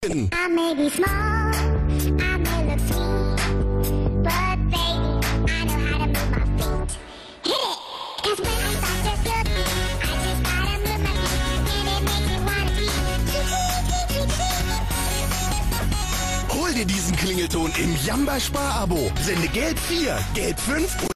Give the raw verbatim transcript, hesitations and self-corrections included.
I may be small, I may look sweet, but baby, I know how to move my feet. Hit it! 'Cause when I start to feel it, I just gotta move my feet, and it makes me wanna tweet, tweet, tweet, tweet. Hol dir diesen Klingelton im Jamba Spar-Abo. Sende Gelb vier, Gelb fünf